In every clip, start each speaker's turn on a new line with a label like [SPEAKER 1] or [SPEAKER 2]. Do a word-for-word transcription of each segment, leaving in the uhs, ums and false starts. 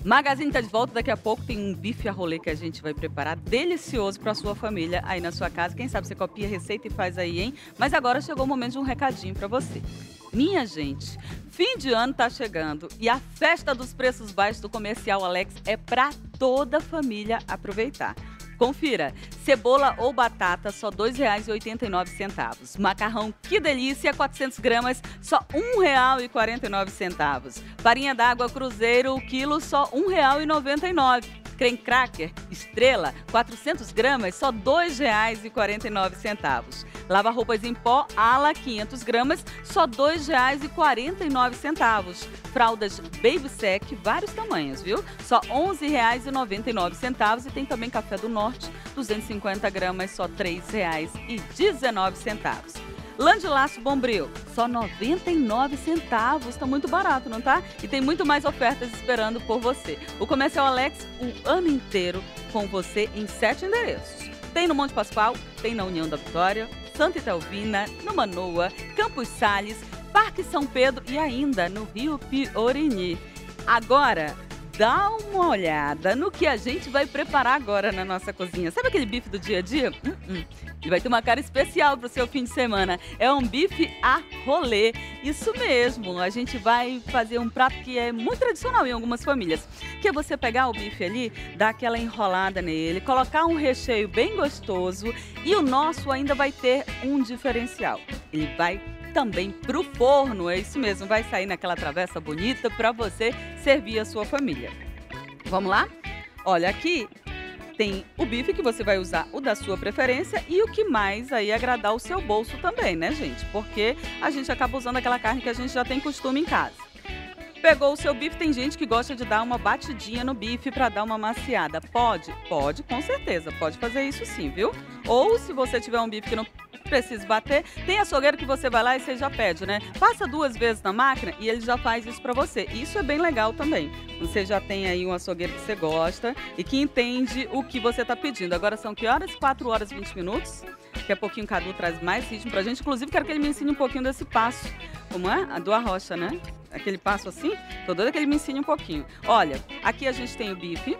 [SPEAKER 1] Magazine tá de volta, daqui a pouco tem um bife a rolê que a gente vai preparar delicioso para sua família aí na sua casa. Quem sabe você copia a receita e faz aí, hein? Mas agora chegou o momento de um recadinho para você. Minha gente, fim de ano tá chegando e a festa dos preços baixos do Comercial Alex é para toda a família aproveitar. Confira, cebola ou batata, só dois reais e oitenta e nove centavos. Macarrão, que delícia, quatrocentas gramas, só um real e quarenta e nove centavos. Farinha d'água Cruzeiro, o quilo, só um real e noventa e nove centavos. Creme cracker, estrela, quatrocentas gramas, só dois reais e quarenta e nove centavos. Lava roupas em pó, ala, quinhentas gramas, só dois reais e quarenta e nove centavos. Fraldas Baby Sec, vários tamanhos, viu? Só onze reais e noventa e nove centavos. E tem também café do Norte, duzentas e cinquenta gramas, só três reais e dezenove centavos. Lã de laço Bombril, só noventa e nove centavos, tá muito barato, não tá? E tem muito mais ofertas esperando por você. O Comercial Alex, o ano inteiro com você em sete endereços. Tem no Monte Pascoal, tem na União da Vitória, Santa Itelvina, no Manoa, Campos Sales, Parque São Pedro e ainda no Rio Piorini. Agora, dá uma olhada no que a gente vai preparar agora na nossa cozinha. Sabe aquele bife do dia a dia? Hum, hum. Ele vai ter uma cara especial para o seu fim de semana. É um bife a rolê. Isso mesmo, a gente vai fazer um prato que é muito tradicional em algumas famílias. Que é você pegar o bife ali, dar aquela enrolada nele, colocar um recheio bem gostoso e o nosso ainda vai ter um diferencial. Ele vai também para o forno, é isso mesmo, vai sair naquela travessa bonita para você servir a sua família. Vamos lá? Olha, aqui tem o bife que você vai usar, o da sua preferência e o que mais aí agradar o seu bolso também, né, gente? Porque a gente acaba usando aquela carne que a gente já tem costume em casa. Pegou o seu bife, tem gente que gosta de dar uma batidinha no bife para dar uma maciada. Pode? Pode, com certeza, pode fazer isso sim, viu? Ou se você tiver um bife que não precisa bater, tem açougueiro que você vai lá e você já pede, né? Passa duas vezes na máquina e ele já faz isso para você. Isso é bem legal também. Você já tem aí um açougueiro que você gosta e que entende o que você está pedindo. Agora são que horas? quatro horas e vinte minutos. Daqui a pouquinho o Cadu traz mais ritmo pra gente. Inclusive, quero que ele me ensine um pouquinho desse passo. Como é? A do arrocha, né? Aquele passo assim. Tô doida que ele me ensine um pouquinho. Olha, aqui a gente tem o bife.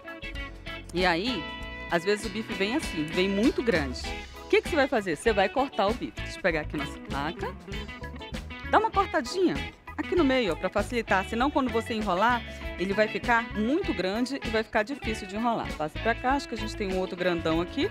[SPEAKER 1] E aí, às vezes o bife vem assim, vem muito grande. O que que você vai fazer? Você vai cortar o bife. Deixa eu pegar aqui nossa placa. Dá uma cortadinha aqui no meio, ó, para facilitar. Senão, quando você enrolar, ele vai ficar muito grande e vai ficar difícil de enrolar. Passa pra cá, acho que a gente tem um outro grandão aqui.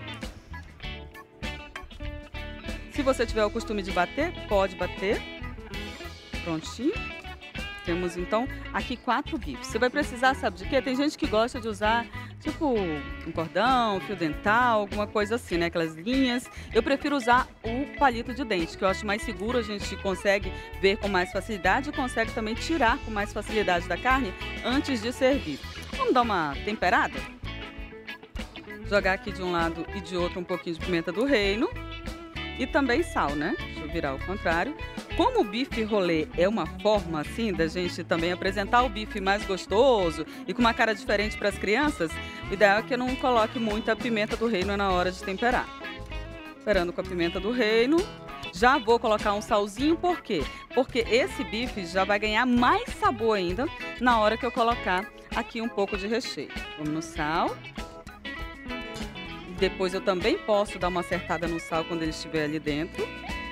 [SPEAKER 1] Se você tiver o costume de bater, pode bater. Prontinho. Temos, então, aqui quatro bifes. Você vai precisar, sabe de quê? Tem gente que gosta de usar, tipo, um cordão, fio dental, alguma coisa assim, né? Aquelas linhas. Eu prefiro usar o palito de dente, que eu acho mais seguro, a gente consegue ver com mais facilidade e consegue também tirar com mais facilidade da carne antes de servir. Vamos dar uma temperada? Jogar aqui de um lado e de outro um pouquinho de pimenta do reino. E também sal, né? Deixa eu virar ao contrário. Como o bife rolê é uma forma, assim, da gente também apresentar o bife mais gostoso e com uma cara diferente para as crianças, o ideal é que eu não coloque muita pimenta do reino na hora de temperar. Temperando com a pimenta do reino. Já vou colocar um salzinho, por quê? Porque esse bife já vai ganhar mais sabor ainda na hora que eu colocar aqui um pouco de recheio. Vamos no sal. Depois eu também posso dar uma acertada no sal quando ele estiver ali dentro.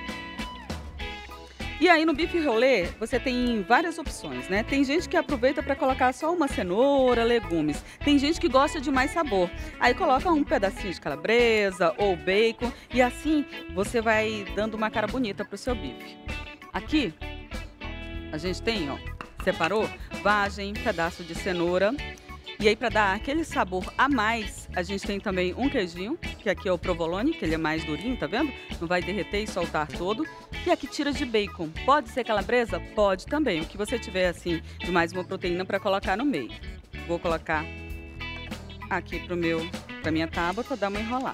[SPEAKER 1] E aí no bife rolê você tem várias opções, né? Tem gente que aproveita para colocar só uma cenoura, legumes. Tem gente que gosta de mais sabor. Aí coloca um pedacinho de calabresa ou bacon e assim você vai dando uma cara bonita pro seu bife. Aqui a gente tem, ó, separou vagem, pedaço de cenoura. E aí, para dar aquele sabor a mais, a gente tem também um queijinho, que aqui é o provolone, que ele é mais durinho, tá vendo? Não vai derreter e soltar todo. E aqui tira de bacon. Pode ser calabresa? Pode também. O que você tiver, assim, de mais uma proteína para colocar no meio. Vou colocar aqui pro meu, pra minha tábua para dar uma enrolada.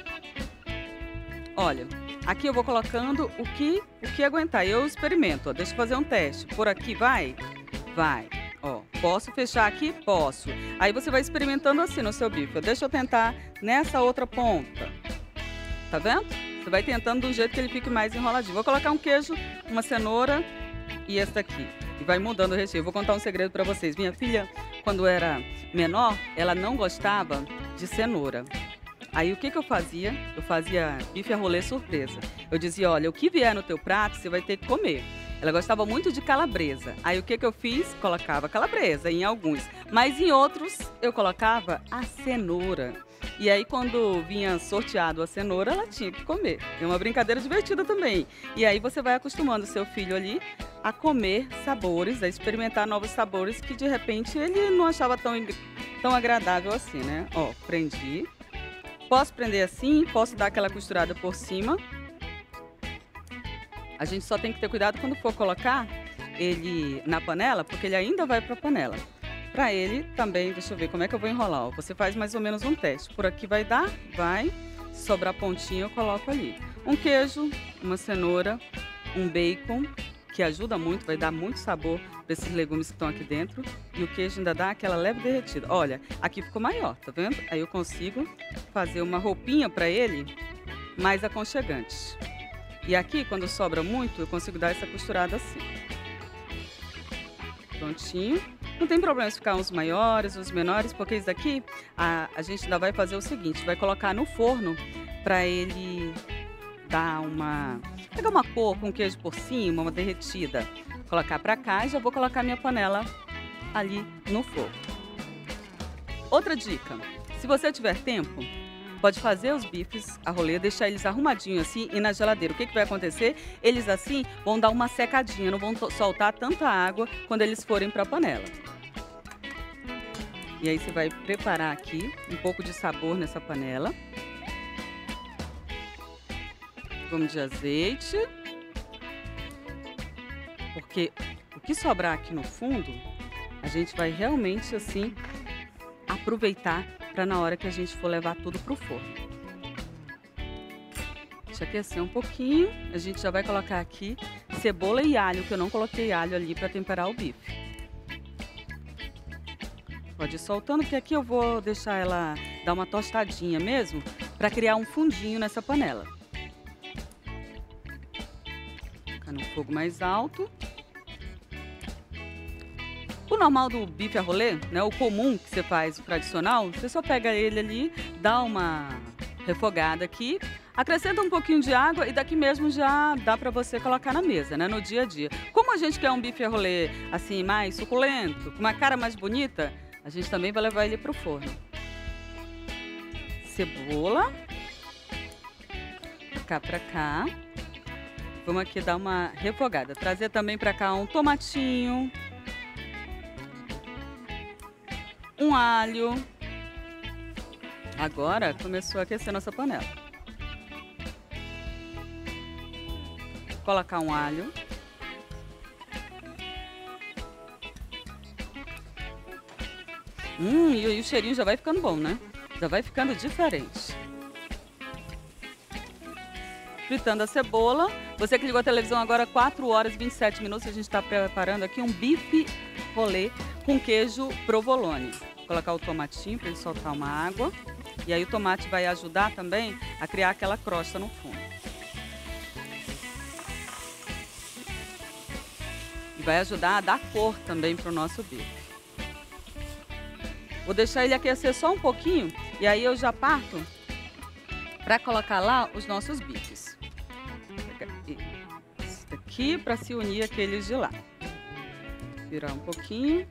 [SPEAKER 1] Olha, aqui eu vou colocando o que, o que aguentar. Eu experimento, ó. Deixa eu fazer um teste. Por aqui vai? Vai. Ó, posso fechar aqui? Posso. Aí você vai experimentando assim no seu bife. Deixa eu tentar nessa outra ponta. Tá vendo? Você vai tentando do jeito que ele fique mais enroladinho. Vou colocar um queijo, uma cenoura e esse daqui. E vai mudando o recheio. Vou contar um segredo pra vocês. Minha filha quando era menor, ela não gostava de cenoura. Aí o que que eu fazia? Eu fazia bife a rolê surpresa. Eu dizia, olha, o que vier no teu prato, você vai ter que comer. Ela gostava muito de calabresa. Aí o que que eu fiz? Colocava calabresa em alguns. Mas em outros, eu colocava a cenoura. E aí quando vinha sorteado a cenoura, ela tinha que comer. É uma brincadeira divertida também. E aí você vai acostumando o seu filho ali a comer sabores, a experimentar novos sabores que de repente ele não achava tão, tão agradável assim, né? Ó, prendi. Posso prender assim, posso dar aquela costurada por cima. A gente só tem que ter cuidado quando for colocar ele na panela, porque ele ainda vai para a panela. Para ele também, deixa eu ver como é que eu vou enrolar. Ó. Você faz mais ou menos um teste. Por aqui vai dar? Vai. Se sobrar pontinho, eu coloco ali. Um queijo, uma cenoura, um bacon, que ajuda muito, vai dar muito sabor para esses legumes que estão aqui dentro. E o queijo ainda dá aquela leve derretida. Olha, aqui ficou maior, tá vendo? Aí eu consigo fazer uma roupinha para ele mais aconchegante. E aqui, quando sobra muito, eu consigo dar essa costurada assim. Prontinho. Não tem problema se ficar uns maiores, uns menores, porque isso daqui a, a gente ainda vai fazer o seguinte, vai colocar no forno para ele dar uma... pegar uma cor com queijo por cima, uma derretida. Colocar para cá e já vou colocar minha panela ali no fogo. Outra dica, se você tiver tempo, pode fazer os bifes a rolê, deixar eles arrumadinhos assim e na geladeira. O que que vai acontecer? Eles assim vão dar uma secadinha, não vão soltar tanta água quando eles forem para a panela. E aí você vai preparar aqui um pouco de sabor nessa panela. Vamos de azeite. Porque o que sobrar aqui no fundo, a gente vai realmente assim aproveitar para na hora que a gente for levar tudo para o forno. Deixa aquecer um pouquinho. A gente já vai colocar aqui cebola e alho, que eu não coloquei alho ali para temperar o bife. Pode ir soltando, porque aqui eu vou deixar ela dar uma tostadinha mesmo, para criar um fundinho nessa panela. Colocar no fogo mais alto. O normal do bife a rolê, né, o comum que você faz, o tradicional, você só pega ele ali, dá uma refogada aqui, acrescenta um pouquinho de água e daqui mesmo já dá para você colocar na mesa, né, no dia a dia. Como a gente quer um bife a rolê assim mais suculento, com uma cara mais bonita, a gente também vai levar ele para o forno. Cebola. Cá para cá. Vamos aqui dar uma refogada. Trazer também para cá um tomatinho. Um alho. Agora começou a aquecer nossa panela. Colocar um alho. Hum, e, e o cheirinho já vai ficando bom, né? Já vai ficando diferente. Fritando a cebola. Você que ligou a televisão agora, quatro horas e vinte e sete minutos, a gente está preparando aqui um bife rolê com queijo provolone. Vou colocar o tomatinho para ele soltar uma água. E aí o tomate vai ajudar também a criar aquela crosta no fundo. E vai ajudar a dar cor também para o nosso bife. Vou deixar ele aquecer só um pouquinho e aí eu já parto para colocar lá os nossos bifes. Esse daqui para se unir aqueles de lá. Virar um pouquinho.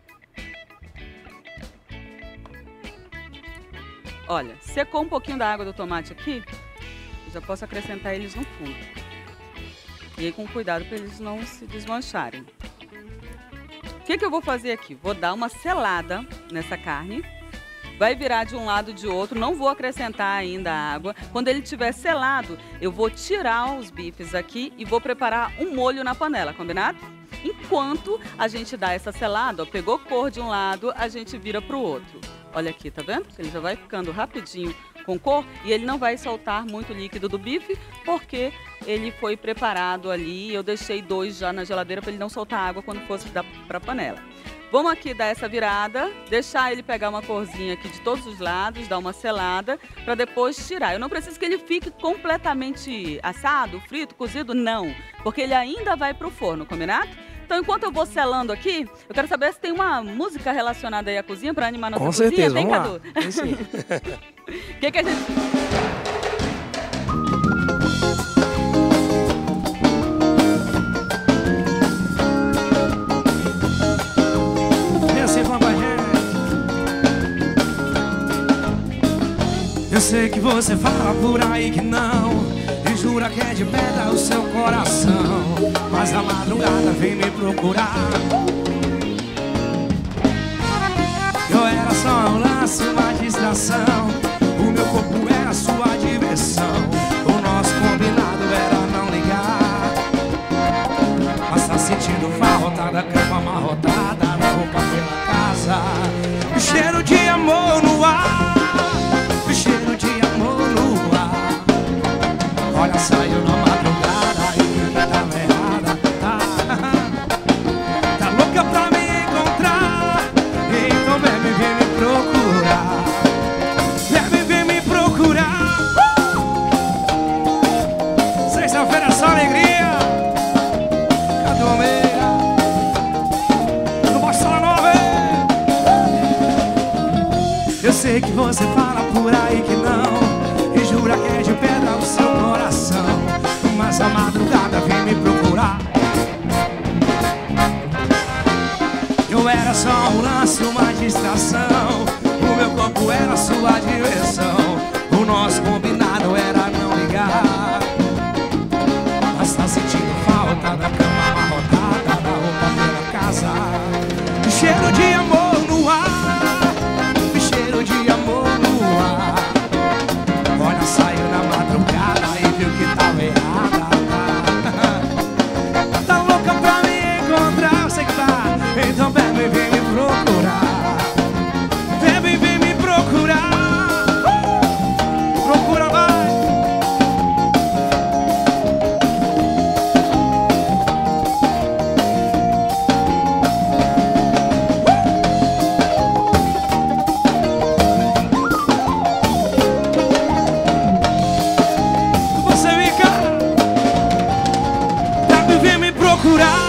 [SPEAKER 1] Olha, secou um pouquinho da água do tomate aqui, eu já posso acrescentar eles no fundo. E aí com cuidado para eles não se desmancharem. O que que eu vou fazer aqui? Vou dar uma selada nessa carne. Vai virar de um lado e de outro, não vou acrescentar ainda a água. Quando ele estiver selado, eu vou tirar os bifes aqui e vou preparar um molho na panela, combinado? Enquanto a gente dá essa selada, ó, pegou cor de um lado, a gente vira para o outro. Olha aqui, tá vendo? Ele já vai ficando rapidinho com cor e ele não vai soltar muito líquido do bife, porque ele foi preparado ali. Eu deixei dois já na geladeira para ele não soltar água quando fosse dar para a panela. Vamos aqui dar essa virada, deixar ele pegar uma corzinha aqui de todos os lados, dar uma selada, para depois tirar. Eu não preciso que ele fique completamente assado, frito, cozido, não, porque ele ainda vai para o forno, combinado? Então, enquanto eu vou selando aqui, eu quero saber se tem uma música relacionada aí à cozinha para animar nossa
[SPEAKER 2] Com
[SPEAKER 1] cozinha.
[SPEAKER 2] certeza,
[SPEAKER 1] Tem,
[SPEAKER 2] vamos
[SPEAKER 1] Cadu?
[SPEAKER 2] lá. Tem sim.
[SPEAKER 1] O que que a gente...
[SPEAKER 2] Vem assim, vamos com a gente. Eu sei que você fala por aí que não, e jura que é de pedra o seu coração, mas a madrugada vem me procurar. Eu era só um lance, uma distração, o meu corpo era sua diversão, o nosso combinado era não ligar. Mas tá sentindo falta da cama amarrotada, da roupa pela casa, o cheiro de amor no ar, o cheiro de amor no ar. Olha, saiu na madrugada e tava errada, tá? Tá louca pra me encontrar, então bebe, vem me procurar. Bebe, vem me procurar. uh! Sexta-feira é só alegria. Cadê o meia? No Bossa Nova. Eu sei que você fala por aí que não, e jura que é de pedra o seu coração, mas a madrugada vem me procurar. Eu era só um lance, uma distração, o meu corpo era sua diversão, o nosso combinado era não ligar. Mas tá sentindo falta da cama amarrotada, da roupa pela casa, o cheiro de amor no ar, o cheiro de amor no ar. Olha, saiu na madrugada e viu que tava errada. Tá louca pra me encontrar, eu sei que tá. Então bebe, vem me procurar. Bebe, vem me procurar. uh! Procura, vai. Você vem cá. Bebe, vem me procurar.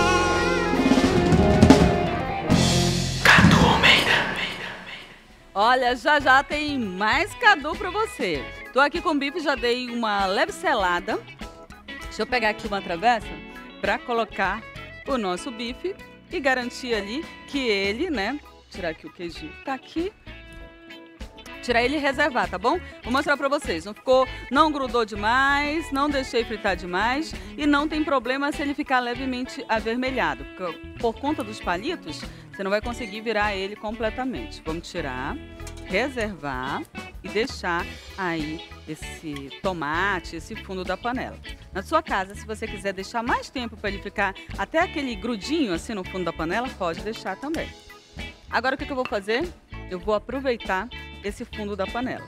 [SPEAKER 1] Olha, já já tem mais Cadu pra você. Tô aqui com o bife, já dei uma leve selada. Deixa eu pegar aqui uma travessa pra colocar o nosso bife e garantir ali que ele, né? Tirar aqui o queijinho, tá aqui. Tirar ele e reservar, tá bom? Vou mostrar pra vocês. Não ficou, não grudou demais, não deixei fritar demais e não tem problema se ele ficar levemente avermelhado. Porque por conta dos palitos, você não vai conseguir virar ele completamente. Vamos tirar, reservar e deixar aí esse tomate, esse fundo da panela. Na sua casa, se você quiser deixar mais tempo para ele ficar até aquele grudinho assim no fundo da panela, pode deixar também. Agora o que que eu vou fazer? Eu vou aproveitar esse fundo da panela.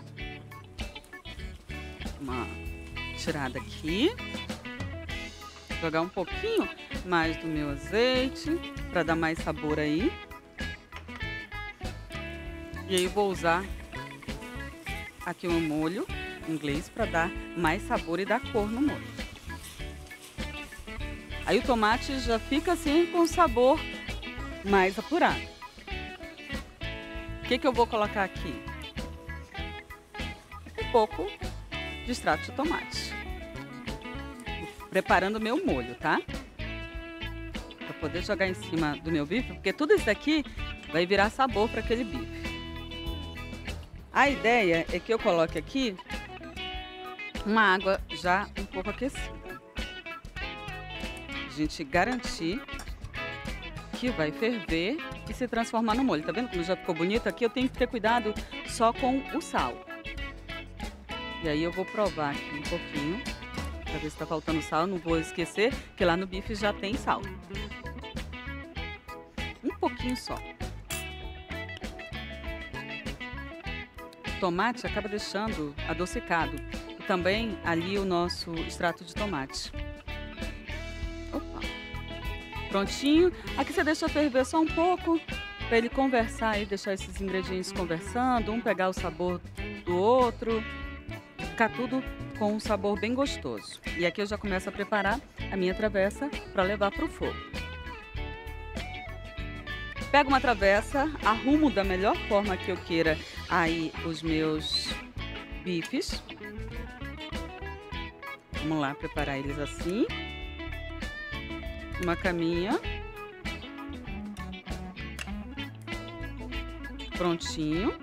[SPEAKER 1] Uma tirada aqui. Jogar um pouquinho mais do meu azeite para dar mais sabor aí. E aí vou usar aqui um molho inglês para dar mais sabor e dar cor no molho. Aí o tomate já fica assim com sabor mais apurado. O que que eu vou colocar aqui? Um pouco de extrato de tomate. Preparando o meu molho, tá? Para poder jogar em cima do meu bife, porque tudo isso daqui vai virar sabor para aquele bife. A ideia é que eu coloque aqui uma água já um pouco aquecida. A gente garantir que vai ferver e se transformar no molho. Tá vendo como já ficou bonito? Aqui eu tenho que ter cuidado só com o sal. E aí eu vou provar aqui um pouquinho, para ver se tá faltando sal. Não vou esquecer que lá no bife já tem sal. Um pouquinho só. O tomate acaba deixando adocicado. E também ali o nosso extrato de tomate. Opa. Prontinho. Aqui você deixa ferver só um pouco, para ele conversar e deixar esses ingredientes conversando, um pegar o sabor do outro. Ficar tudo com um sabor bem gostoso. E aqui eu já começo a preparar a minha travessa para levar para o fogo. Pego uma travessa, arrumo da melhor forma que eu queira aí os meus bifes. Vamos lá preparar eles assim. Uma caminha. Prontinho.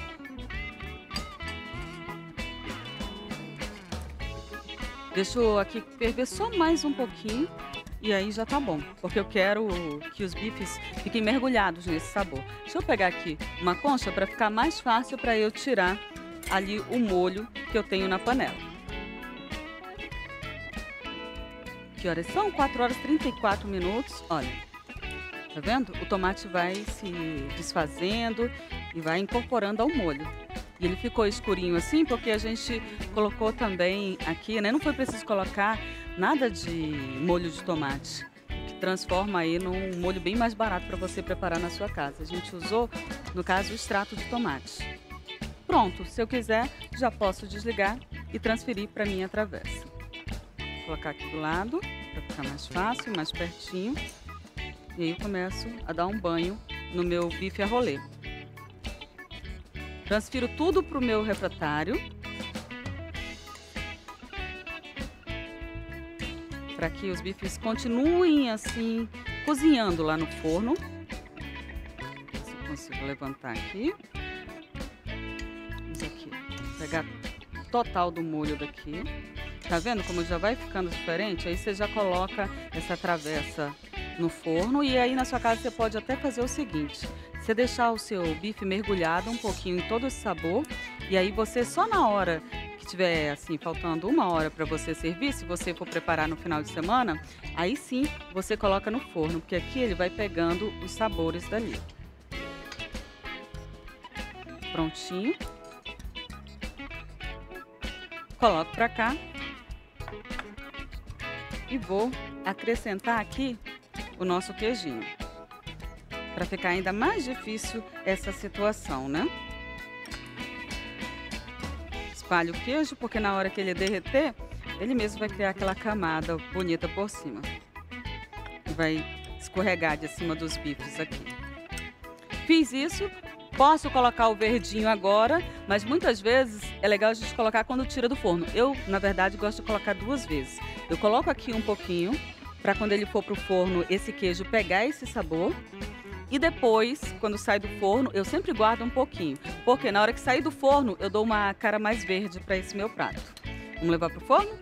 [SPEAKER 1] Deixo aqui ferver só mais um pouquinho e aí já tá bom, porque eu quero que os bifes fiquem mergulhados nesse sabor. Deixa eu pegar aqui uma concha para ficar mais fácil para eu tirar ali o molho que eu tenho na panela. Que horas são? quatro horas e trinta e quatro minutos. Olha, tá vendo? O tomate vai se desfazendo e vai incorporando ao molho. E ele ficou escurinho assim porque a gente colocou também aqui, né? Não foi preciso colocar nada de molho de tomate, que transforma aí num molho bem mais barato para você preparar na sua casa. A gente usou, no caso, o extrato de tomate. Pronto, se eu quiser, já posso desligar e transferir para minha travessa. Vou colocar aqui do lado, para ficar mais fácil, mais pertinho. E aí eu começo a dar um banho no meu bife a rolê. Transfiro tudo para o meu refratário. Para que os bifes continuem assim, cozinhando lá no forno. Se eu consigo levantar aqui. Vamos aqui, pegar total do molho daqui. Tá vendo como já vai ficando diferente? Aí você já coloca essa travessa no forno e aí na sua casa você pode até fazer o seguinte. Você deixar o seu bife mergulhado um pouquinho em todo esse sabor e aí você só na hora que tiver assim, faltando uma hora para você servir, se você for preparar no final de semana, aí sim você coloca no forno, porque aqui ele vai pegando os sabores dali. Prontinho. Coloco para cá e vou acrescentar aqui o nosso queijinho. Para ficar ainda mais difícil essa situação, né? Espalho o queijo, porque na hora que ele derreter, ele mesmo vai criar aquela camada bonita por cima. E vai escorregar de cima dos bifes aqui. Fiz isso, posso colocar o verdinho agora, mas muitas vezes é legal a gente colocar quando tira do forno. Eu, na verdade, gosto de colocar duas vezes. Eu coloco aqui um pouquinho, para quando ele for pro forno, esse queijo pegar esse sabor. E depois, quando sai do forno, eu sempre guardo um pouquinho. Porque na hora que sair do forno, eu dou uma cara mais verde para esse meu prato. Vamos levar pro forno?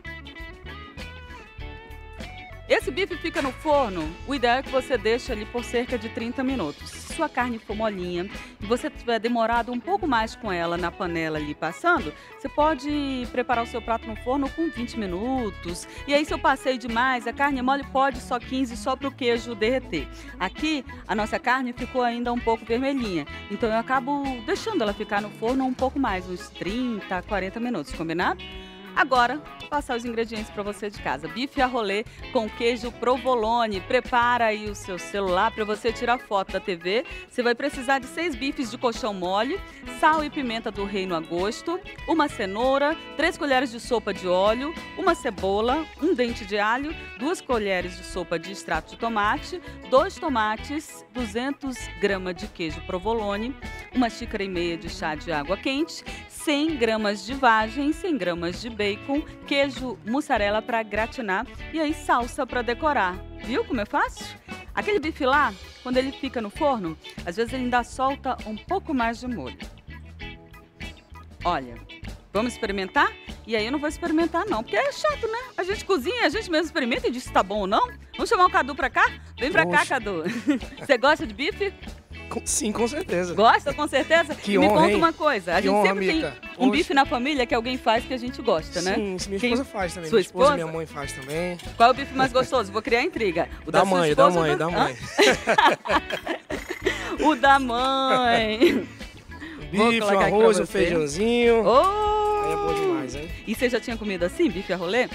[SPEAKER 1] Esse bife fica no forno, o ideal é que você deixe ali por cerca de trinta minutos. Se sua carne for molinha e você tiver demorado um pouco mais com ela na panela ali passando, você pode preparar o seu prato no forno com vinte minutos. E aí se eu passei demais, a carne mole pode só quinze, só para o queijo derreter. Aqui a nossa carne ficou ainda um pouco vermelhinha, então eu acabo deixando ela ficar no forno um pouco mais, uns trinta, quarenta minutos, combinado? Agora, passar os ingredientes para você de casa. Bife a rolê com queijo provolone. Prepara aí o seu celular para você tirar foto da T V. Você vai precisar de seis bifes de colchão mole, sal e pimenta do reino a gosto, uma cenoura, três colheres de sopa de óleo, uma cebola, um dente de alho, duas colheres de sopa de extrato de tomate, dois tomates, duzentas gramas de queijo provolone, uma xícara e meia de chá de água quente, cem gramas de vagem, cem gramas de bacon, queijo mussarela para gratinar e aí salsa para decorar. Viu como é fácil? Aquele bife lá, quando ele fica no forno, às vezes ele ainda solta um pouco mais de molho. Olha, vamos experimentar? E aí eu não vou experimentar não, porque é chato, né? A gente cozinha, a gente mesmo experimenta e diz se tá bom ou não. Vamos chamar o Cadu pra cá? Vem pra
[SPEAKER 3] Poxa.
[SPEAKER 1] cá, Cadu. Você gosta de bife?
[SPEAKER 3] Com- Sim, com certeza.
[SPEAKER 1] Gosta, com certeza?
[SPEAKER 3] Que
[SPEAKER 1] e me
[SPEAKER 3] honra,
[SPEAKER 1] conta
[SPEAKER 3] hein?
[SPEAKER 1] uma coisa, a
[SPEAKER 3] Que
[SPEAKER 1] gente
[SPEAKER 3] honra,
[SPEAKER 1] sempre tem
[SPEAKER 3] Mika.
[SPEAKER 1] um
[SPEAKER 3] Poxa.
[SPEAKER 1] bife na família que alguém faz que a gente gosta, né?
[SPEAKER 3] Sim, minha
[SPEAKER 1] Quem-
[SPEAKER 3] esposa faz também.
[SPEAKER 1] Sua
[SPEAKER 3] minha esposa,
[SPEAKER 1] esposa?
[SPEAKER 3] minha mãe faz também.
[SPEAKER 1] Qual é o bife mais gostoso? Vou criar intriga. O
[SPEAKER 3] Da
[SPEAKER 1] sua
[SPEAKER 3] mãe, da
[SPEAKER 1] esposa
[SPEAKER 3] mãe,
[SPEAKER 1] ou
[SPEAKER 3] da
[SPEAKER 1] Hã?
[SPEAKER 3] mãe.
[SPEAKER 1] O da mãe. Vou
[SPEAKER 3] Bife, o
[SPEAKER 1] colocar aqui
[SPEAKER 3] arroz,
[SPEAKER 1] pra
[SPEAKER 3] o
[SPEAKER 1] você.
[SPEAKER 3] feijãozinho.
[SPEAKER 1] Oh!
[SPEAKER 3] Aí é bom demais, hein?
[SPEAKER 1] E você já tinha comido assim, bife a rolê?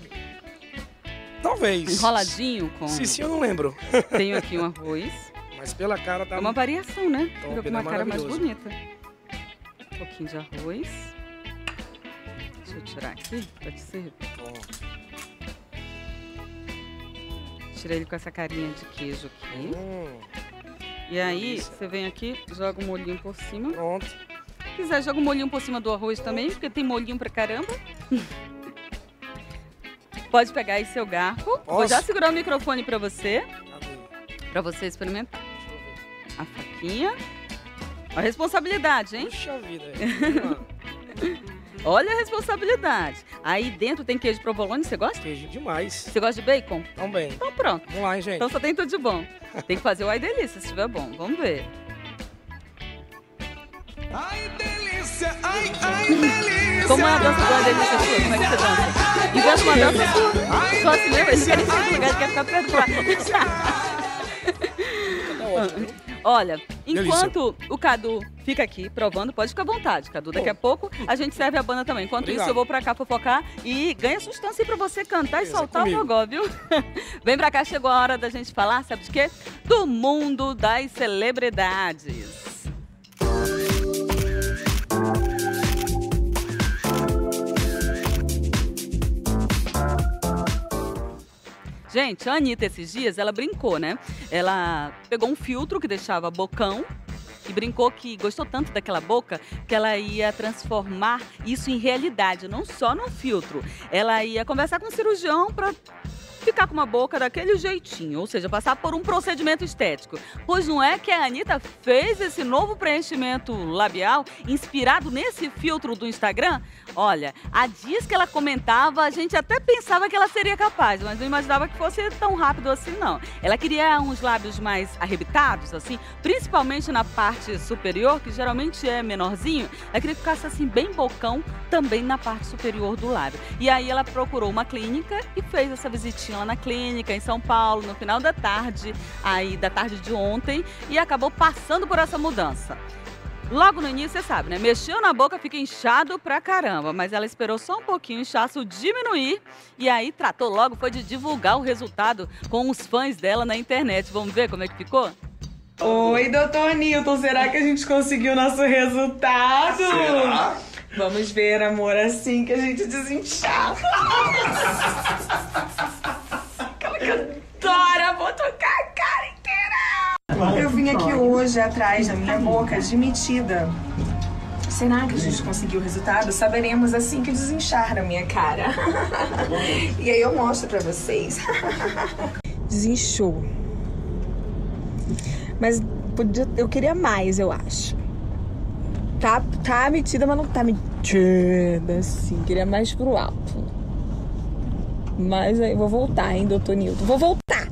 [SPEAKER 3] Talvez.
[SPEAKER 1] Enroladinho com...
[SPEAKER 3] Se sim, eu não lembro.
[SPEAKER 1] Tenho aqui um arroz.
[SPEAKER 3] Mas pela cara tá...
[SPEAKER 1] É uma variação, né?
[SPEAKER 3] Top,
[SPEAKER 1] Fica com
[SPEAKER 3] né?
[SPEAKER 1] uma cara mais
[SPEAKER 3] Maravilhoso.
[SPEAKER 1] bonita. Um pouquinho de arroz. Deixa eu tirar aqui pra te servir.
[SPEAKER 3] Bom.
[SPEAKER 1] Tirei ele com essa carinha de queijo aqui.
[SPEAKER 3] Hum,
[SPEAKER 1] E aí, você vem aqui, joga um molhinho por cima.
[SPEAKER 3] Pronto.
[SPEAKER 1] Se quiser, joga um molhinho por cima do arroz também, porque tem molhinho pra caramba. Pode pegar aí seu garfo.
[SPEAKER 3] Posso?
[SPEAKER 1] Vou já segurar o microfone pra você,
[SPEAKER 3] Cadê?
[SPEAKER 1] pra você experimentar.
[SPEAKER 3] Deixa eu ver.
[SPEAKER 1] A faquinha. A responsabilidade, hein?
[SPEAKER 3] Puxa vida. é.
[SPEAKER 1] Olha a responsabilidade. Aí dentro tem queijo provolone, você gosta?
[SPEAKER 3] Queijo demais.
[SPEAKER 1] Você gosta de bacon?
[SPEAKER 3] Também.
[SPEAKER 1] Então pronto.
[SPEAKER 3] Vamos lá, hein, gente?
[SPEAKER 1] Então só tem tudo de bom. Tem que fazer o ai delícia, se estiver bom. Vamos ver.
[SPEAKER 2] Ai, delícia, ai, ai, delícia.
[SPEAKER 1] Como é a dança do ai delícia sua? Como é que você dança? Inventa uma dança sua. Só assim mesmo, eles querem sair do lugar, eles querem ficar perto lá.
[SPEAKER 3] Tá ótimo.
[SPEAKER 1] Olha, enquanto o Cadu fica aqui provando, pode ficar à vontade, Cadu. Daqui a pouco a gente serve a banda também. Enquanto
[SPEAKER 3] Obrigado.
[SPEAKER 1] isso, eu vou pra cá fofocar e ganha sustância aí pra você cantar
[SPEAKER 3] Beleza,
[SPEAKER 1] e soltar
[SPEAKER 3] comigo.
[SPEAKER 1] o gogó, viu? Vem pra cá, chegou a hora da gente falar, sabe de quê? Do mundo das celebridades. Gente, a Anitta, esses dias, ela brincou, né? Ela pegou um filtro que deixava bocão e brincou que gostou tanto daquela boca que ela ia transformar isso em realidade, não só no filtro. Ela ia conversar com o cirurgião para ficar com uma boca daquele jeitinho, ou seja, passar por um procedimento estético. Pois não é que a Anitta fez esse novo preenchimento labial inspirado nesse filtro do Instagram? Olha, há dias que ela comentava, a gente até pensava que ela seria capaz, mas não imaginava que fosse tão rápido assim, não. Ela queria uns lábios mais arrebitados, assim, principalmente na parte superior, que geralmente é menorzinho. Ela queria que ficasse assim, bem bocão, também na parte superior do lábio. E aí ela procurou uma clínica e fez essa visitinha lá na clínica, em São Paulo, no final da tarde, aí da tarde de ontem, e acabou passando por essa mudança. Logo no início, você sabe, né? Mexeu na boca, fica inchado pra caramba. Mas ela esperou só um pouquinho o inchaço diminuir e aí tratou logo, foi de divulgar o resultado com os fãs dela na internet. Vamos ver como é que ficou?
[SPEAKER 4] Oi, doutor Newton, será que a gente conseguiu nosso resultado?
[SPEAKER 2] Será?
[SPEAKER 4] Vamos ver, amor, assim que a gente desinchar. Aquela cantora, vou tocar a cara inteira. Eu vim aqui hoje atrás da minha boca admitida. Será que a gente conseguiu o resultado? Saberemos assim que desinchar na minha cara. E aí eu mostro pra vocês. Desinchou. Mas podia, eu queria mais, eu acho. Tá, tá metida, mas não tá metida, assim. Queria mais pro alto. Mas aí, vou voltar, hein, doutor Newton. Vou voltar.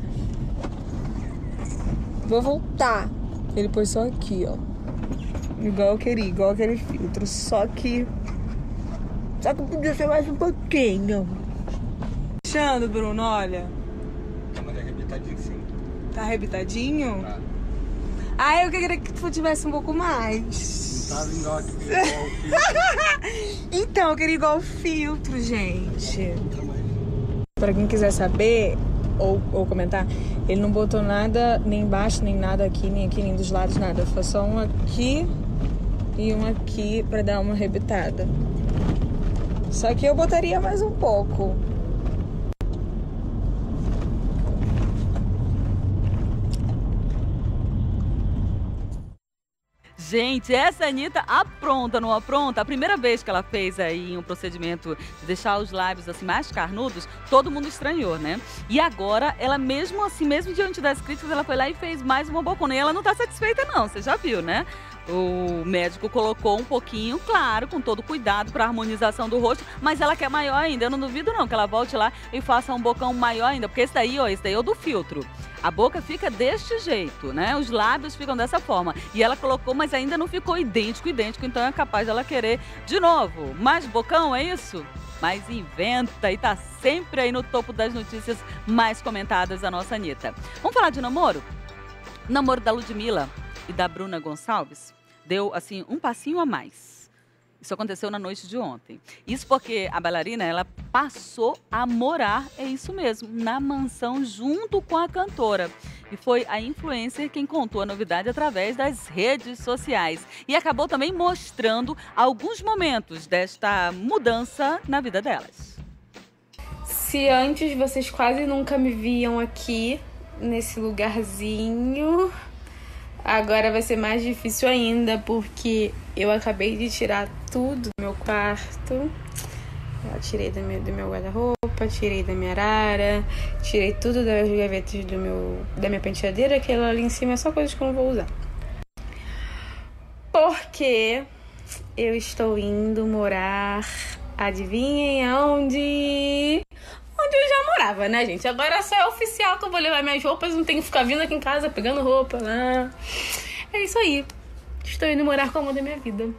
[SPEAKER 4] Vou voltar. Ele pôs só aqui, ó. Igual eu queria, igual aquele filtro. Só que... Só que podia ser mais um pouquinho. Achando, Bruno, olha.
[SPEAKER 5] Tá mais arrebitadinho, sim.
[SPEAKER 4] Tá arrebitadinho?
[SPEAKER 5] Tá.
[SPEAKER 4] Ah, eu queria que tu tivesse um pouco mais.
[SPEAKER 5] Não tá igual aqui, igual o filtro.
[SPEAKER 4] Então, eu queria igual o filtro, gente. Pra quem quiser saber ou, ou comentar, ele não botou nada nem embaixo, nem nada aqui, nem aqui, nem dos lados, nada. Foi só um aqui e um aqui pra dar uma arrebitada. Só que eu botaria mais um pouco.
[SPEAKER 1] Gente, essa Anitta apronta, não apronta? A primeira vez que ela fez aí um procedimento de deixar os lábios assim mais carnudos, todo mundo estranhou, né? E agora, ela mesmo assim, mesmo diante das críticas, ela foi lá e fez mais uma bocona. E ela não tá satisfeita não, você já viu, né? O médico colocou um pouquinho, claro, com todo cuidado para a harmonização do rosto, mas ela quer maior ainda. Eu não duvido não que ela volte lá e faça um bocão maior ainda, porque esse daí, ó, esse daí é o do filtro. A boca fica deste jeito, né? Os lábios ficam dessa forma. E ela colocou, mas ainda não ficou idêntico, idêntico, então é capaz dela querer de novo. Mais bocão, é isso? Mas inventa e tá sempre aí no topo das notícias mais comentadas a nossa Anitta. Vamos falar de namoro? Namoro da Ludmilla e da Bruna Gonçalves deu, assim, um passinho a mais. Isso aconteceu na noite de ontem. Isso porque a bailarina, ela passou a morar, é isso mesmo, na mansão junto com a cantora. E foi a influencer quem contou a novidade através das redes sociais. E acabou também mostrando alguns momentos desta mudança na vida delas.
[SPEAKER 6] Se antes vocês quase nunca me viam aqui, nesse lugarzinho... Agora vai ser mais difícil ainda, porque eu acabei de tirar tudo do meu quarto. Eu tirei do meu, do meu guarda-roupa, tirei da minha arara, tirei tudo das gavetas do meu, da minha penteadeira, aquela ali em cima é só coisas que eu não vou usar. Porque eu estou indo morar, adivinhem aonde? Onde eu já morava, né, gente? Agora só é oficial que eu vou levar minhas roupas, não tenho que ficar vindo aqui em casa pegando roupa lá. É isso aí. Estou indo morar com o amor da minha vida.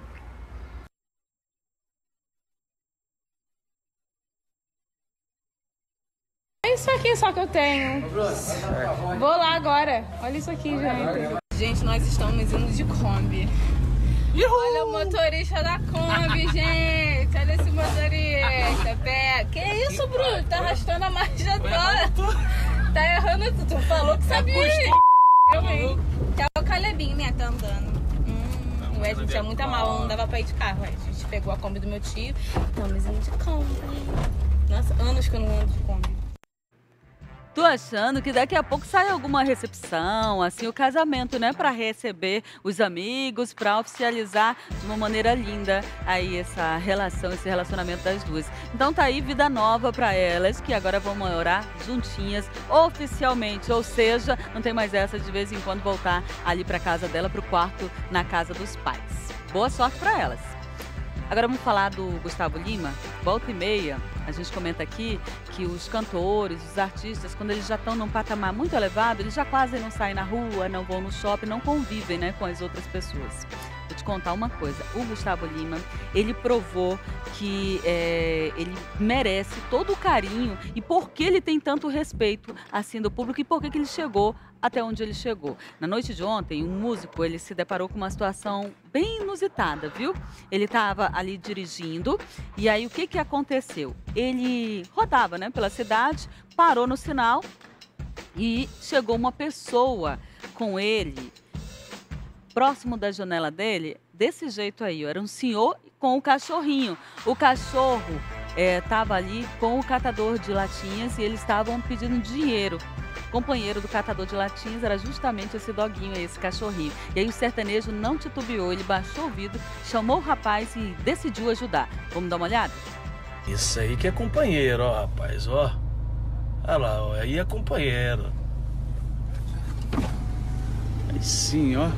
[SPEAKER 6] É isso aqui só que eu tenho. Vou lá agora. Olha isso aqui, gente. Gente, nós estamos indo de Kombi. Olha o motorista da Kombi, gente. Olha esse motorista. Pé. Que isso, Bruno? Tá arrastando a marcha toda. Tá errando tudo. Tu falou que sabia. Eu, hein? Tá o Calebinho, né? Tá andando. Hum, o Wesley tinha muita mala, não dava pra ir de carro. A gente pegou a Kombi do meu tio. Estamos indo de Kombi. Nossa, anos que eu não ando de Kombi.
[SPEAKER 1] Tô achando que daqui a pouco sai alguma recepção, assim, o casamento, né? Pra receber os amigos, pra oficializar de uma maneira linda aí essa relação, esse relacionamento das duas. Então tá aí vida nova pra elas, que agora vão morar juntinhas oficialmente. Ou seja, não tem mais essa de vez em quando voltar ali pra casa dela, pro quarto na casa dos pais. Boa sorte pra elas. Agora vamos falar do Gustavo Lima. Volta e meia, a gente comenta aqui que os cantores, os artistas, quando eles já estão num patamar muito elevado, eles já quase não saem na rua, não vão no shopping, não convivem, né, com as outras pessoas. Vou te contar uma coisa, o Gustavo Lima, ele provou que é, ele merece todo o carinho e por que ele tem tanto respeito assim do público e por que que ele chegou até onde ele chegou. Na noite de ontem, um músico, ele se deparou com uma situação bem inusitada, viu? Ele estava ali dirigindo e aí o que que aconteceu? Ele rodava, né, pela cidade, parou no sinal e chegou uma pessoa com ele próximo da janela dele, desse jeito aí, ó, era um senhor com o cachorrinho. O cachorro estava é, ali com o catador de latinhas e eles estavam pedindo dinheiro. O companheiro do catador de latinhas era justamente esse doguinho, esse cachorrinho. E aí o sertanejo não titubeou, ele baixou o vidro, chamou o rapaz e decidiu ajudar. Vamos dar uma olhada?
[SPEAKER 7] Isso aí que é companheiro, ó, rapaz, ó. Olha lá, ó, aí é companheiro. Aí sim, ó.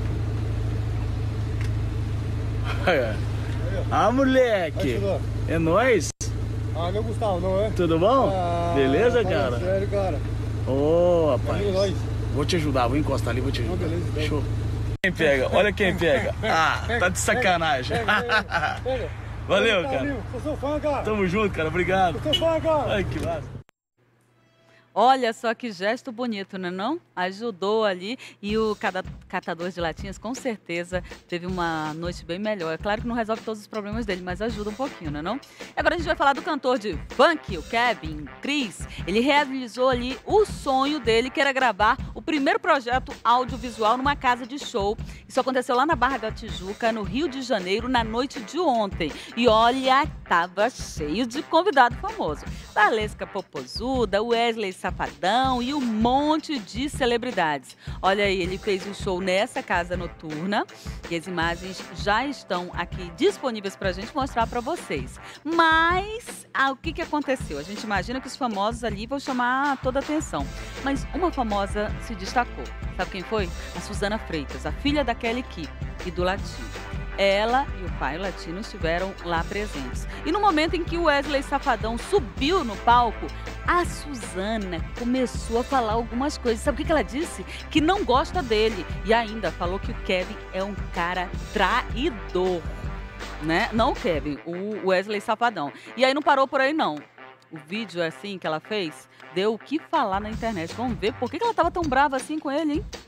[SPEAKER 7] Ah, moleque! É nóis?
[SPEAKER 5] Ah, meu Gustavo, não é?
[SPEAKER 7] Tudo bom?
[SPEAKER 5] Ah,
[SPEAKER 7] beleza, cara?
[SPEAKER 5] Sério, cara.
[SPEAKER 7] Ô, oh, rapaz. Vou te ajudar, vou encostar ali, vou te ajudar.
[SPEAKER 5] Não, beleza,
[SPEAKER 7] show. Quem pega? Olha quem pega. Ah, tá de sacanagem.
[SPEAKER 5] Pega, pega, pega.
[SPEAKER 7] Valeu,
[SPEAKER 5] tá,
[SPEAKER 7] cara.
[SPEAKER 5] Amigo. Eu sou fã, cara.
[SPEAKER 7] Tamo junto, cara. Obrigado.
[SPEAKER 5] Eu sou fã, cara.
[SPEAKER 7] Ai, que massa.
[SPEAKER 1] Olha só que gesto bonito, não é não? Ajudou ali e o catador de latinhas com certeza teve uma noite bem melhor. É claro que não resolve todos os problemas dele, mas ajuda um pouquinho, não é não? Agora a gente vai falar do cantor de funk, o Kevin Cris. Ele realizou ali o sonho dele, que era gravar o primeiro projeto audiovisual numa casa de show. Isso aconteceu lá na Barra da Tijuca, no Rio de Janeiro, na noite de ontem. E olha, tava cheio de convidado famoso. Valesca Popozuda, Wesley Safadão e um monte de celebridades. Olha aí, ele fez um show nessa casa noturna e as imagens já estão aqui disponíveis pra gente mostrar pra vocês. Mas, ah, o que que aconteceu? A gente imagina que os famosos ali vão chamar toda a atenção. Mas uma famosa se destacou. Sabe quem foi? A Suzana Freitas, a filha da Kelly Key e do Latino. Ela e o pai Latino estiveram lá presentes. E no momento em que o Wesley Safadão subiu no palco, a Suzana começou a falar algumas coisas. Sabe o que ela disse? Que não gosta dele. E ainda falou que o Kevin é um cara traidor. Né? Não o Kevin, o Wesley Safadão. E aí não parou por aí, não. O vídeo assim que ela fez deu o que falar na internet. Vamos ver por que ela estava tão brava assim com ele, hein?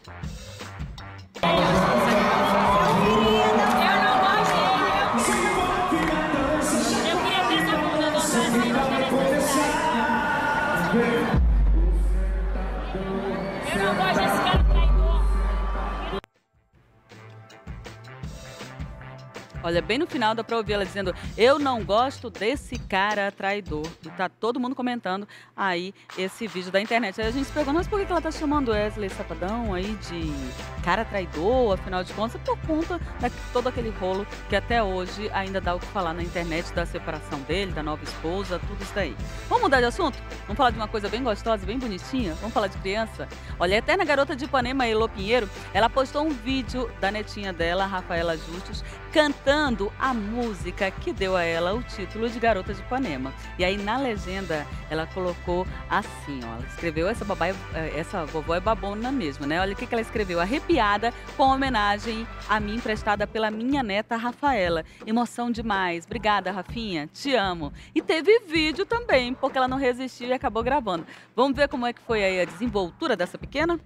[SPEAKER 1] Olha, bem no final dá pra ouvir ela dizendo: eu não gosto desse cara traidor. E tá todo mundo comentando aí esse vídeo da internet. Aí a gente se pergunta, mas por que ela tá chamando Wesley Safadão aí de cara traidor? Afinal de contas, por conta de todo aquele rolo que até hoje ainda dá o que falar na internet da separação dele, da nova esposa, tudo isso daí. Vamos mudar de assunto? Vamos falar de uma coisa bem gostosa, bem bonitinha? Vamos falar de criança? Olha, a eterna garota de Ipanema, Elô Pinheiro, ela postou um vídeo da netinha dela, Rafaela Justus, cantando a música que deu a ela o título de Garota de Ipanema. E aí na legenda ela colocou assim, ó, ela escreveu, essa, babá, essa vovó é babona mesmo, né? Olha o que, que ela escreveu: arrepiada com homenagem a mim emprestada pela minha neta Rafaela. Emoção demais. Obrigada, Rafinha. Te amo. E teve vídeo também, porque ela não resistiu e acabou gravando. Vamos ver como é que foi aí a desenvoltura dessa pequena?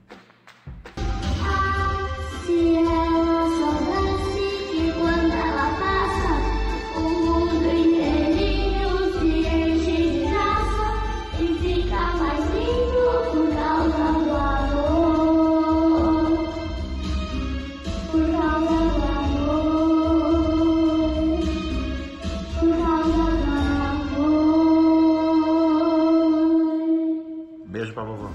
[SPEAKER 8] Se ela soubesse que quando ela passa, o mundo inteirinho se enche de graça e fica mais lindo por causa do amor, por causa do amor, por causa do amor.
[SPEAKER 5] Beijo pra vovó.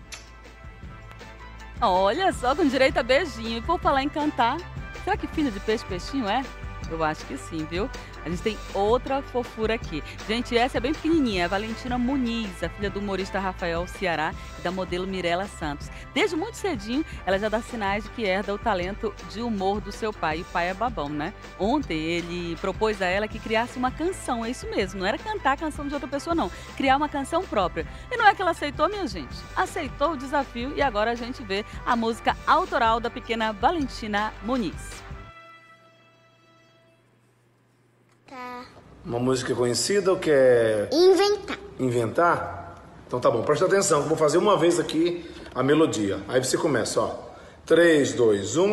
[SPEAKER 1] Olha só, com direito a beijinho. E por falar em cantar, será que filho de peixe peixinho é? Eu acho que sim, viu? A gente tem outra fofura aqui. Gente, essa é bem pequenininha, é a Valentina Muniz, a filha do humorista Rafael Ceará e da modelo Mirella Santos. Desde muito cedinho, ela já dá sinais de que herda o talento de humor do seu pai. E o pai é babão, né? Ontem ele propôs a ela que criasse uma canção, é isso mesmo. Não era cantar a canção de outra pessoa, não. Criar uma canção própria. E não é que ela aceitou, minha gente? Aceitou o desafio e agora a gente vê a música autoral da pequena Valentina Muniz.
[SPEAKER 8] Tá.
[SPEAKER 5] Uma música conhecida ou quer
[SPEAKER 8] Inventar.
[SPEAKER 5] inventar? Então tá bom, presta atenção, que eu vou fazer uma vez aqui a melodia. Aí você começa, ó. três, dois, um.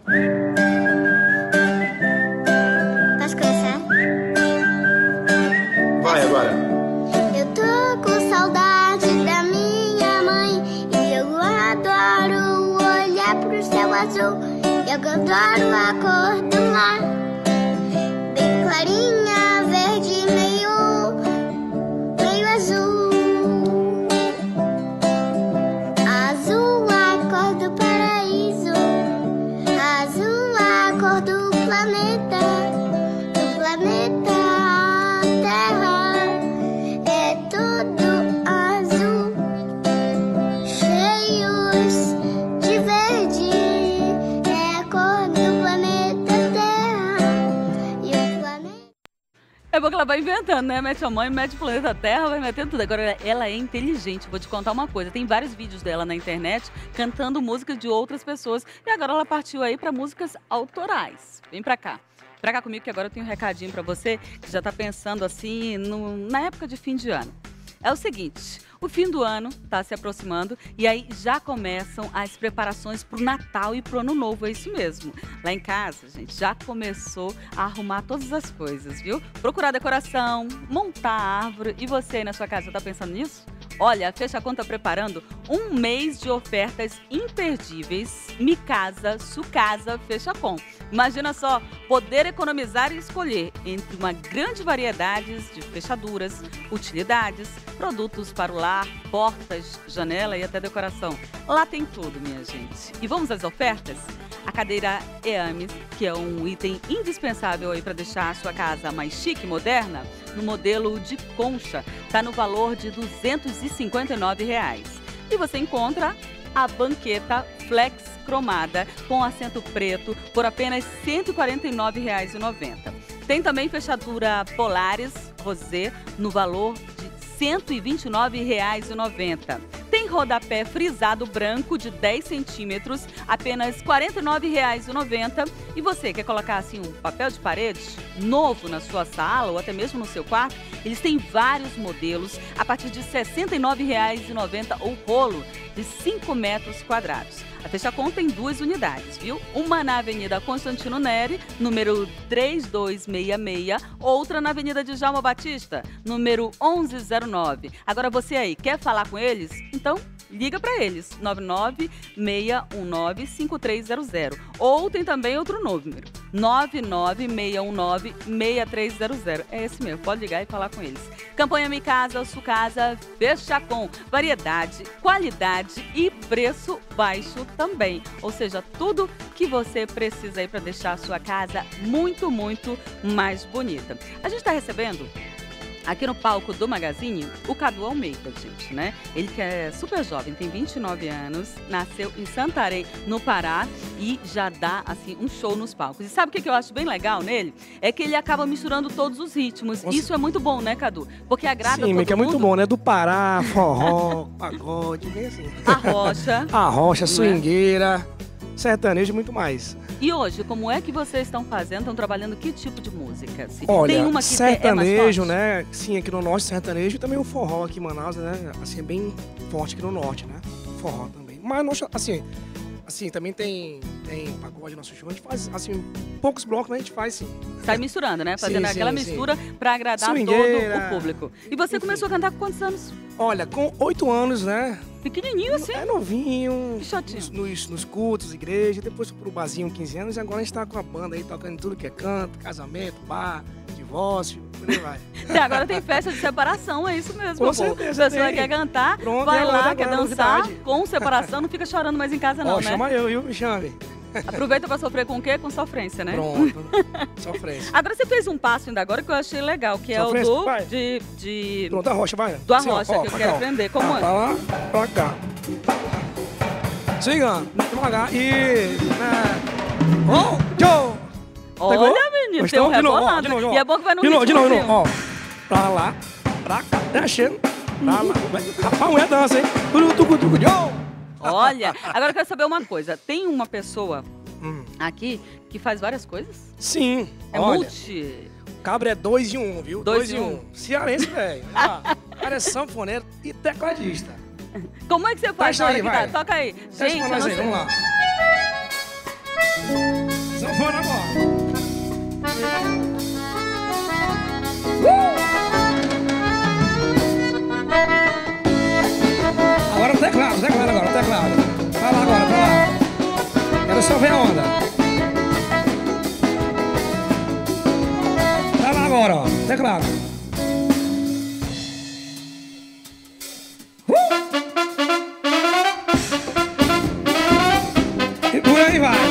[SPEAKER 8] Posso começar?
[SPEAKER 5] Vai agora.
[SPEAKER 8] Eu tô com saudade da minha mãe e eu adoro olhar pro céu azul. Eu adoro a cor do mar, bem clarinha, verde, meio, meio azul. Azul, a cor do paraíso. Azul, a cor do planeta, do planeta Terra. É tudo azul, cheios de verde. É a cor do planeta Terra. E o planeta...
[SPEAKER 1] É bom que ela vai inventando, né? Mete a mãe, mete o planeta Terra, vai metendo tudo. Agora, ela é inteligente. Vou te contar uma coisa. Tem vários vídeos dela na internet cantando músicas de outras pessoas. E agora ela partiu aí para músicas autorais. Vem pra cá. Pra cá comigo que agora eu tenho um recadinho pra você que já tá pensando assim no- na época de fim de ano. É o seguinte, o fim do ano está se aproximando e aí já começam as preparações para o Natal e para o Ano Novo, é isso mesmo. Lá em casa, gente, já começou a arrumar todas as coisas, viu? Procurar decoração, montar a árvore. E você aí na sua casa, está pensando nisso? Olha, a Fecha Conta preparando um mês de ofertas imperdíveis. Mi Casa, Su Casa, Fecha Com. Imagina só, poder economizar e escolher entre uma grande variedade de fechaduras, utilidades, produtos para o lar, portas, janela e até decoração. Lá tem tudo, minha gente. E vamos às ofertas? A cadeira Eames, que é um item indispensável aí para deixar a sua casa mais chique e moderna, no modelo de concha, está no valor de duzentos e cinquenta e nove reais. E você encontra a banqueta Flex cromada com assento preto por apenas cento e quarenta e nove reais e noventa centavos. Tem também fechadura Polaris Rosé no valor de cento e vinte e nove reais e noventa centavos. Tem rodapé frisado branco de dez centímetros, apenas quarenta e nove reais e noventa centavos. E você quer colocar assim um papel de parede novo na sua sala ou até mesmo no seu quarto? Eles têm vários modelos a partir de sessenta e nove reais e noventa centavos ou rolo de cinco metros quadrados. A Fecha Com tem duas unidades, viu? Uma na Avenida Constantino Neri, número três dois seis seis, outra na Avenida Djalma Batista, número onze zero nove. Agora você aí, quer falar com eles? Então, liga para eles, nove nove seis um nove cinco três zero zero. Ou tem também outro número, nove nove seis um nove seis três zero zero. É esse mesmo, pode ligar e falar com eles. Campanha Mi Casa, Su Casa, fecha com variedade, qualidade e preço baixo também. Ou seja, tudo que você precisa aí para deixar a sua casa muito, muito mais bonita. A gente está recebendo aqui no palco do Magazine o Cadu Almeida, gente, né? Ele que é super jovem, tem vinte e nove anos, nasceu em Santarém, no Pará, e já dá, assim, um show nos palcos. E sabe o que eu acho bem legal nele? É que ele acaba misturando todos os ritmos. Nossa. Isso é muito bom, né, Cadu? Porque agrada
[SPEAKER 9] Sim,
[SPEAKER 1] todo mundo.
[SPEAKER 9] Sim, que é muito bom, né? Do Pará, forró, pagode, bem assim.
[SPEAKER 1] A rocha.
[SPEAKER 9] A rocha, swingueira, sertanejo e muito mais.
[SPEAKER 1] E hoje, como é que vocês estão fazendo? Estão trabalhando que tipo de música? Assim,
[SPEAKER 9] olha,
[SPEAKER 1] tem uma que
[SPEAKER 9] sertanejo,
[SPEAKER 1] é mais
[SPEAKER 9] né? Sim, aqui no norte, sertanejo, e também o forró aqui em Manaus, né? Assim, é bem forte aqui no norte, né? Forró também. Mas, nós, assim, assim também tem, tem pagode no nosso show. A gente faz, assim, poucos blocos, mas a gente faz, sim.
[SPEAKER 1] Sai misturando, né? Fazendo
[SPEAKER 9] sim,
[SPEAKER 1] aquela
[SPEAKER 9] sim,
[SPEAKER 1] mistura
[SPEAKER 9] sim.
[SPEAKER 1] para agradar
[SPEAKER 9] Swingueira,
[SPEAKER 1] todo o público. E você enfim. começou a cantar com quantos anos?
[SPEAKER 9] Olha, com oito anos, né?
[SPEAKER 1] Pequenininho assim?
[SPEAKER 9] É novinho.
[SPEAKER 1] Que
[SPEAKER 9] nos, nos, nos cultos, igreja. Depois fui pro barzinho, quinze anos. E agora a gente tá com a banda aí, tocando tudo que é canto, casamento, bar, divórcio, por aí vai.
[SPEAKER 1] E agora tem festa de separação, é isso mesmo.
[SPEAKER 9] Com certeza.
[SPEAKER 1] A pessoa tem. quer cantar,
[SPEAKER 9] Pronto,
[SPEAKER 1] vai lá, quer dançar,
[SPEAKER 9] novidade.
[SPEAKER 1] com separação, não fica chorando mais em casa não,
[SPEAKER 9] Ó,
[SPEAKER 1] né?
[SPEAKER 9] chama eu, viu? Me chame.
[SPEAKER 1] Aproveita pra sofrer com o quê? Com sofrência, né?
[SPEAKER 9] Pronto, sofrência.
[SPEAKER 1] Agora você fez um passo ainda agora que eu achei legal, que é
[SPEAKER 9] sofrência,
[SPEAKER 1] o do...
[SPEAKER 9] vai.
[SPEAKER 1] De, de...
[SPEAKER 9] Pronto, a rocha, vai.
[SPEAKER 1] Do arrocha, que eu quero aprender. Como
[SPEAKER 9] ah,
[SPEAKER 1] é?
[SPEAKER 9] Pra lá, pra cá. Siga, devagar e... Oh, tchau!
[SPEAKER 1] Olha, menino, tem um rebolado. E é bom que vai no
[SPEAKER 9] de
[SPEAKER 1] ritmo.
[SPEAKER 9] De novo, de novo, ó. Pra lá, pra cá, descendo, pra lá. Rapaz, a mulher dança, hein?
[SPEAKER 1] Olha, agora eu quero saber uma coisa. Tem uma pessoa
[SPEAKER 9] hum.
[SPEAKER 1] aqui que faz várias coisas?
[SPEAKER 9] Sim.
[SPEAKER 1] É
[SPEAKER 9] olha,
[SPEAKER 1] multi...
[SPEAKER 9] Cabra é dois em um, viu?
[SPEAKER 1] Dois,
[SPEAKER 9] dois em um. um. Cearense, velho. Ah, cara é sanfoneiro e tecladista.
[SPEAKER 1] Como é que você faz?
[SPEAKER 9] Aí,
[SPEAKER 1] vai. Tá? Toca aí.
[SPEAKER 9] Deixa
[SPEAKER 1] gente,
[SPEAKER 9] nós aí, vamos lá. Sanfona agora. Agora o teclado, o teclado agora, o teclado. Vai lá agora, vai lá. Quero só ver a onda. Vai lá agora, ó, teclado. Uh! E por aí vai.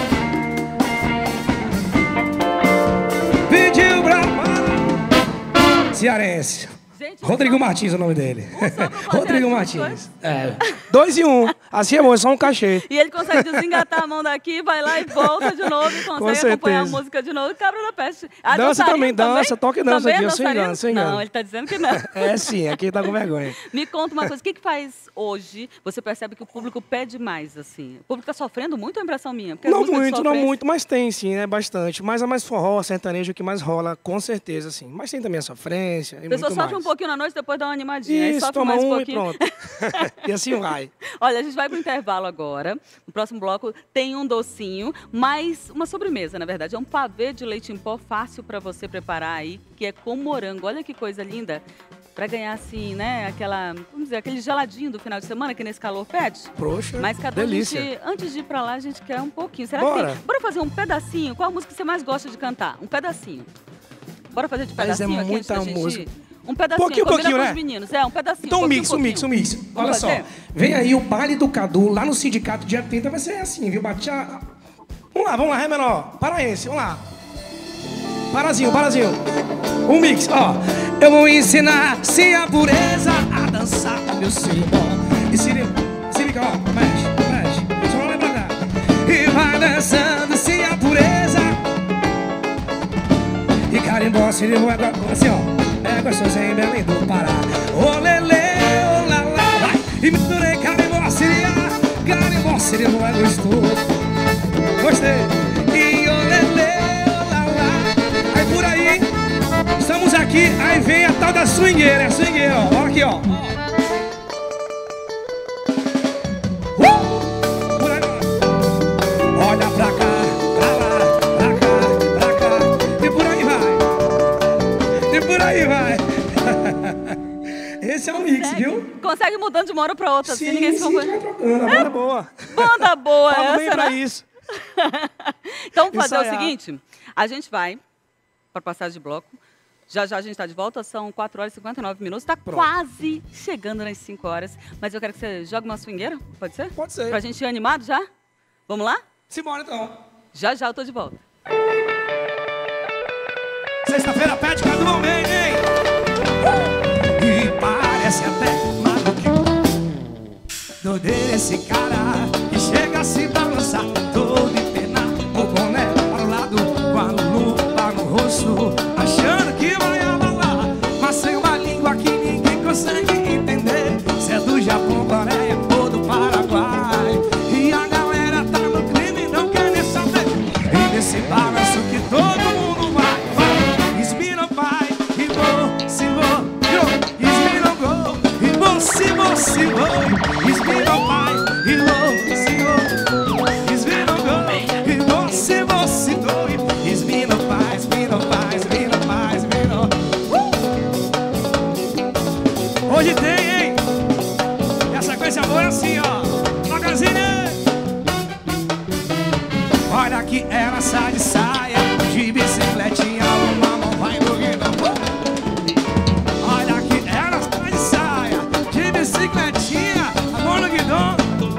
[SPEAKER 9] Pediu pra cearense. Gente, Rodrigo Martins é o nome dele. Rodrigo Martins. É. Dois e um. Assim é bom, é só um cachê.
[SPEAKER 1] E ele consegue desengatar a mão daqui, vai lá e volta de novo e consegue acompanhar a música de novo. Cabra da peste. Ah,
[SPEAKER 9] dança também, dança, toca e dança aqui. Eu sem engano, sem engano.
[SPEAKER 1] Não, ele tá dizendo que não.
[SPEAKER 9] É sim, aqui tá com vergonha.
[SPEAKER 1] Me conta uma coisa, o que que faz hoje? Você percebe que o público pede mais, assim? O público tá sofrendo muito, é a impressão minha?
[SPEAKER 9] Não muito, não muito, mas tem sim, é bastante. Mas é mais forró, sertanejo que mais rola, com certeza, sim. Mas tem também a sofrência e muito mais.
[SPEAKER 1] A pessoa sofre um pouquinho na noite, depois dá uma animadinha.
[SPEAKER 9] Isso,
[SPEAKER 1] aí
[SPEAKER 9] toma
[SPEAKER 1] mais um,
[SPEAKER 9] um
[SPEAKER 1] pouquinho.
[SPEAKER 9] e pronto. E assim vai.
[SPEAKER 1] Olha, a gente vai pro intervalo agora. No próximo bloco tem um docinho, mas uma sobremesa, na verdade. É um pavê de leite em pó fácil para você preparar aí, que é com morango. Olha que coisa linda. Pra ganhar, assim, né, aquela, vamos dizer, aquele geladinho do final de semana que nesse calor pede.
[SPEAKER 9] Poxa,
[SPEAKER 1] mas cada
[SPEAKER 9] delícia.
[SPEAKER 1] Gente, antes de ir pra lá, a gente quer um pouquinho. Será
[SPEAKER 9] Bora.
[SPEAKER 1] que tem? Bora fazer um pedacinho? Qual a música que você mais gosta de cantar? Um pedacinho. Bora fazer de pedacinho
[SPEAKER 9] mas é
[SPEAKER 1] aqui
[SPEAKER 9] muita
[SPEAKER 1] antes da gente
[SPEAKER 9] música.
[SPEAKER 1] ir? Um pedacinho,
[SPEAKER 9] pouquinho,
[SPEAKER 1] combina
[SPEAKER 9] pouquinho,
[SPEAKER 1] com
[SPEAKER 9] né?
[SPEAKER 1] os meninos. É, um pedacinho.
[SPEAKER 9] Então um
[SPEAKER 1] pouquinho,
[SPEAKER 9] mix, um mix, um mix. Olha
[SPEAKER 1] Vamos
[SPEAKER 9] só,
[SPEAKER 1] fazer?
[SPEAKER 9] Vem aí o baile do Cadu, lá no Sindicato dia trinta, vai ser assim, viu? Bate a... Vamos lá, vamos lá, Ré menor. Paraense, vamos lá. Parazinho, parazinho. Um mix, ó. Eu vou ensinar se a pureza a dançar meu cipó. E se liga, se liga, ó, mexe, mexe. Só não lembra nada. E vai dançando se a pureza. E carimbó, se liga, assim, ó. É gostoso em Belém do Pará. Ô lele, ô lá lá, vai. E misturei carimbó, se liga. Carimbó, se liga, é gostoso. Gostei. E ô lele, ô lá lá. Aí por aí, estamos aqui, aí vem a tal da swingueira, é swingueira, ó. Olha aqui, ó. Uh! Por aí, ó. Olha pra cá, pra lá, pra cá, pra cá. E por aí vai. E por aí vai. esse é o mix, viu?
[SPEAKER 1] Consegue mudando de uma hora pra outra,
[SPEAKER 9] Sim,
[SPEAKER 1] assim, ninguém se
[SPEAKER 9] sim,
[SPEAKER 1] confunde.
[SPEAKER 9] vai trocando, a banda é boa.
[SPEAKER 1] Banda boa
[SPEAKER 9] Pago bem
[SPEAKER 1] essa,
[SPEAKER 9] pra
[SPEAKER 1] né?
[SPEAKER 9] isso.
[SPEAKER 1] Então, vamos fazer
[SPEAKER 9] Ensaiar.
[SPEAKER 1] o seguinte, a gente vai para passagem de bloco. Já já a gente está de volta, são quatro horas e cinquenta e nove minutos. Está quase chegando nas cinco horas. Mas eu quero que você jogue uma swingueira, pode ser?
[SPEAKER 9] Pode ser.
[SPEAKER 1] Pra gente ir animado já? Vamos lá?
[SPEAKER 9] Simbora então.
[SPEAKER 1] Já já eu tô de volta.
[SPEAKER 9] Sexta-feira pede Cadu Almeida, hein? E parece até maluquinho. Doideira esse cara que chega a se balançar todo empenado, o boné para o lado, com a lupa no rosto, achando que vai abalar, mas sem uma língua que ninguém consegue entender. Se é do Japão, Coreia ou do Paraguai, e a galera tá no crime e não quer nem saber. E nesse balanço que todo mundo vai, vai, esmina o pai, e vou, se vou, esmina o gol, e vou, se vou, se vou, esmina o pai, e vou, se vou, esmina o gol, e vou, se vou, se vou, esmina o pai, esmina o pai, esmina o pai, esmina o... Hoje tem, hein? E a sequência boa é assim, ó. Magazine! Olha que ela sai de saia, de bicicletinha, uma mão vai no guidão. Olha que ela sai de saia, de bicicletinha, a mão no guidão.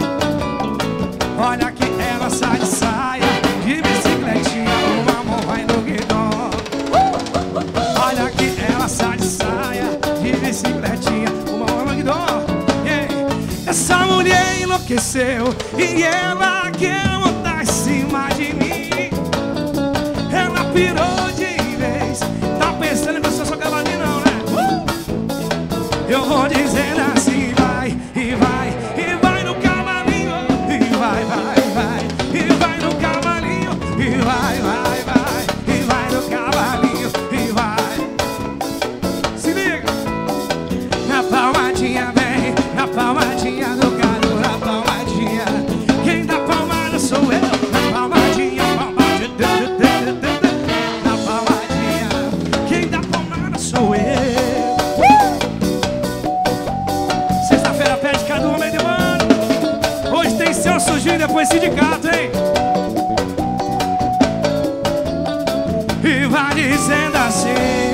[SPEAKER 9] Olha que ela sai de saia, de bicicletinha, uma mão vai no guidão. Olha que ela sai de saia, de bicicletinha, uma mão no guidão. Yeah. Essa mulher enlouqueceu e ela quer montar em cima de mim. Ela pirou de vez, tá pensando que eu sou só cavalinho não, né? Uh! Eu vou dizendo assim, vai, e vai, e vai no cavalinho, e vai, vai, vai, e vai no cavalinho, e vai, vai, vai, e vai no cavalinho, e vai. Se liga! Na palmadinha vem, na palmadinha do calo, na palmadinha. Quem dá palmada sou eu, na palmadinha, palmadinha. Na palmadinha, quem dá palmada sou eu. Uh! Sexta-feira pede cada um meio de mano. Hoje tem seu sujinho depois sindicato, hein? E vai dizendo assim.